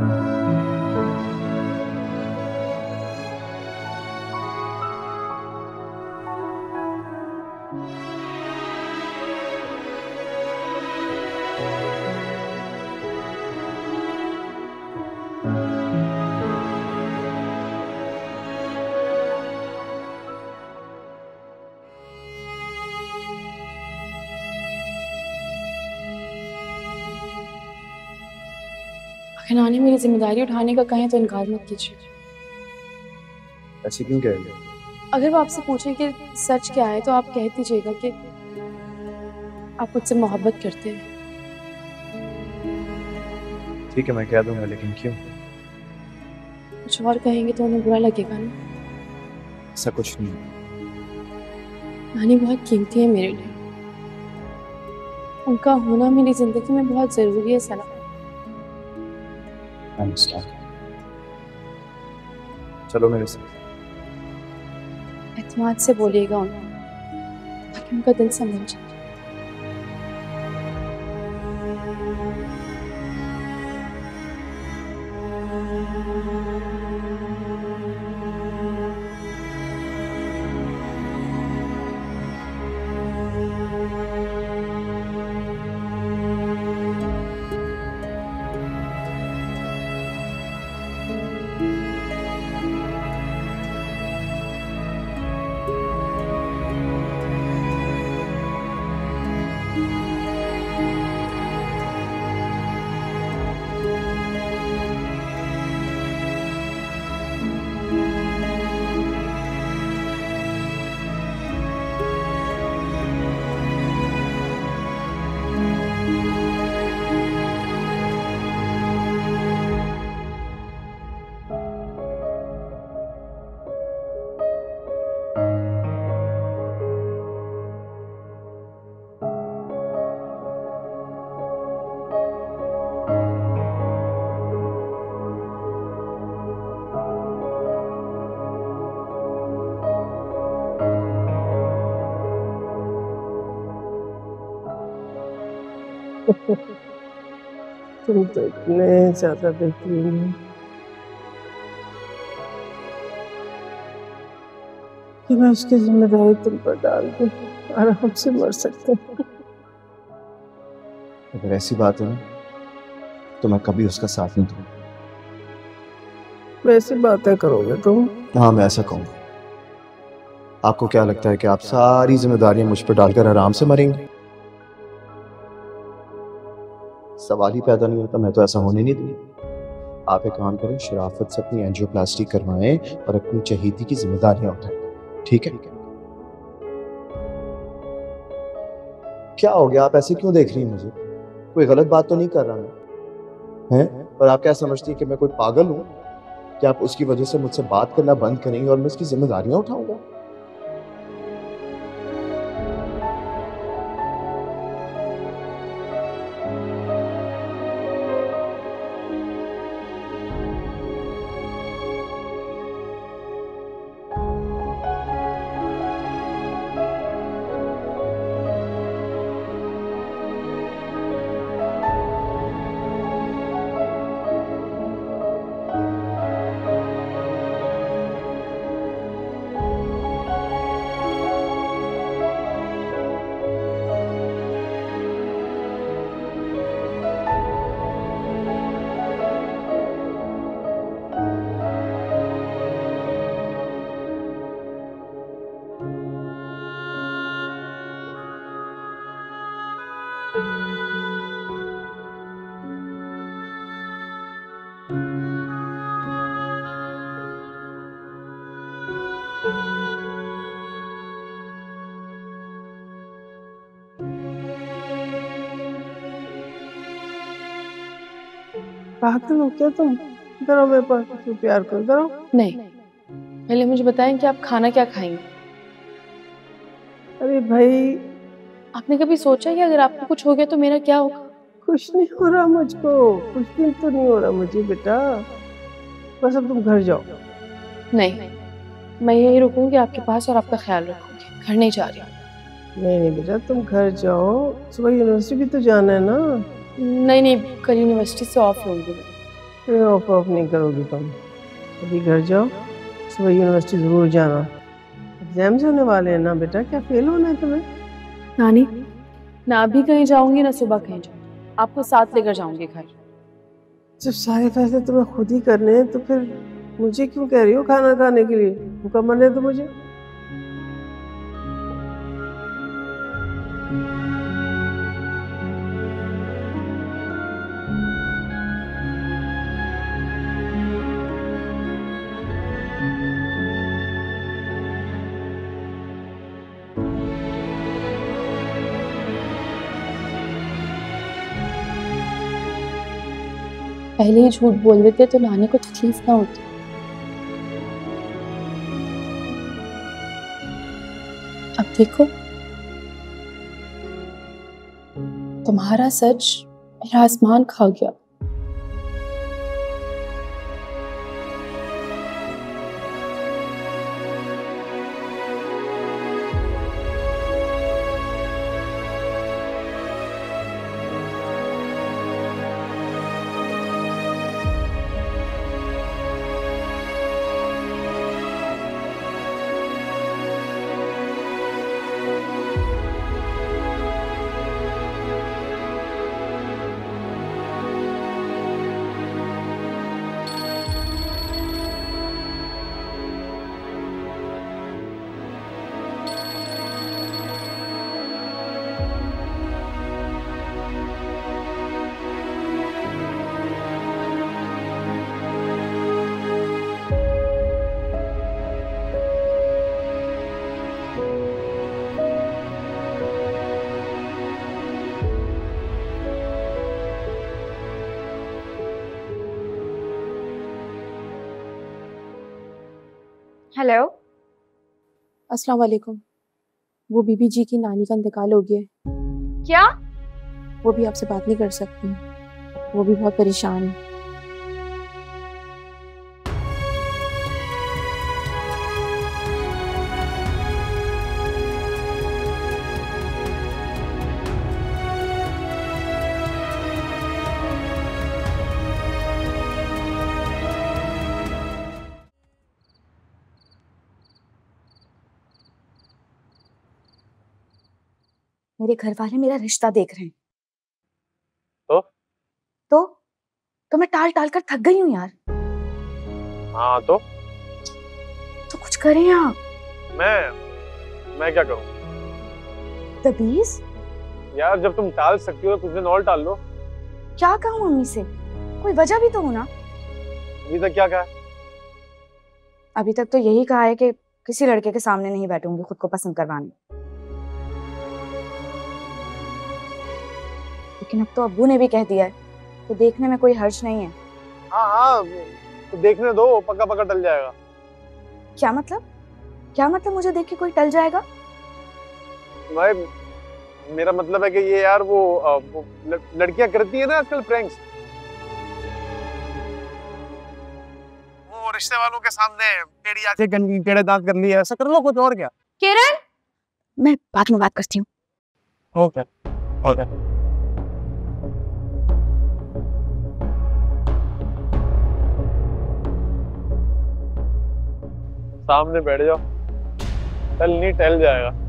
अगर नानी मेरी जिम्मेदारी उठाने का कहें तो इनकार मत कीजिए। ऐसे क्यों कह रही हो? अगर वो आपसे पूछें कि सच क्या है तो आप कह दीजिएगा कि आप मुझसे मोहब्बत करते हैं। ठीक है, मैं कह दूंगा, लेकिन क्यों? कुछ और कहेंगे तो उन्हें बुरा लगेगा ना। ऐसा कुछ नहीं। नानी बहुत कीमती है मेरे लिए, उनका होना मेरी जिंदगी में बहुत जरूरी है सना। चलो मेरे साथ। एतमाद से बोलिएगा उन्हें ताकि उनका दिल समझ जाए। तुम तो इतने ज्यादा बेहतरीन हो कि मैं उसकी जिम्मेदारी तुम पर डाल दूं, आराम से मर सकते हो। अगर ऐसी बात है ना तो मैं कभी उसका साथ नहीं दूंगा। वैसी बातें करोगे तुम? हाँ, मैं ऐसा कहूंगा। आपको क्या लगता है कि आप सारी जिम्मेदारियां मुझ पर डालकर आराम से मरेंगे? सवाल ही पैदा नहीं होता। मैं तो ऐसा होने नहीं दूंगा। आप एक काम करें, शराफत से अपनी एंजियोप्लास्टी करवाएं और अपनी चहेती की जिम्मेदारियां उठाएं। ठीक है? क्या हो गया? आप ऐसे क्यों देख रही हैं मुझे? कोई गलत बात तो नहीं कर रहा मैं, हैं? और आप क्या समझती हैं कि मैं कोई पागल हूं कि आप उसकी वजह से मुझसे बात करना बंद करेंगे और मैं उसकी जिम्मेदारियां उठाऊंगा? पागल हो क्या तुम? इधर आओ मेरे पास, तुम प्यार करो, इधर आओ। नहीं, पहले मुझे बताएं कि आप खाना क्या खाएंगे। अरे भाई, आपने कभी सोचा कि अगर आपको कुछ हो गया तो मेरा क्या होगा? कुछ नहीं हो रहा मुझको, कुछ भी तो नहीं हो रहा मुझे बेटा। बस अब तुम घर जाओ। नहीं, मैं यही रुकूंगी आपके पास और आपका ख्याल रखूंगी। घर नहीं जा रही। नहीं नहीं बेटा, तुम घर जाओ, सुबह यूनिवर्सिटी भी तो जाना है ना। नहीं नहीं, कल यूनिवर्सिटी से ऑफ लूंगी मैं। ऑफ ऑफ नहीं करोगी तुम। अभी घर जाओ, सुबह यूनिवर्सिटी जरूर जाना। एग्जाम्स होने वाले हैं ना बेटा, क्या फेल होना है तुम्हें? नानी, ना अभी कहीं जाऊंगी ना सुबह कहीं जाऊंगी, आपको साथ लेकर जाऊंगी घर। जब सारे फैसले तुम्हें खुद ही करने हैं तो फिर मुझे क्यों कह रही हो खाना खाने के लिए? भूखा मरने दो मुझे। पहले ही झूठ बोल देते तो नानी को तकलीफ ना होती। अब देखो, तुम्हारा सच मेरा आसमान खा गया। हेलो। अस्सलाम वालेकुम। वो बीबी जी की नानी का इंतकाल हो गया है। क्या? वो भी आपसे बात नहीं कर सकती, वो भी बहुत परेशान है। मेरे घर वाले मेरा रिश्ता देख रहे हैं। तो तो मैं टाल टाल कर थक गई हूँ यार। हाँ तो कुछ करें आप। मैं क्या करूँ तबीज? यार? जब तुम टाल सकती हो कुछ दिन और टाल लो। क्या कहूँ मम्मी से? कोई वजह भी तो हो ना। अभी तक क्या कहा? अभी तक तो यही कहा है कि किसी लड़के के सामने नहीं बैठूंगी खुद को पसंद करवाने। लेकिन अब तो अब्बू ने भी कह दिया है कि देखने में कोई हर्ज नहीं है। हाँ तो देखने दो, पक्का पक्का टल जाएगा। क्या मतलब? मुझे देख के कोई टल जाएगा? भाई मेरा मतलब है कि ये यार वो लड़कियां करती है ना आजकल प्रैंक्स, वो रिश्ते वालों के सामने टेढ़ी आंखें कर ली, टेढ़े दांत कर लिए, ऐसा कर लो, कुछ और क्या। किरण, मैं बाद में बात करती हूँ। ओके। सामने बैठ जाओ, टल नहीं टल जाएगा।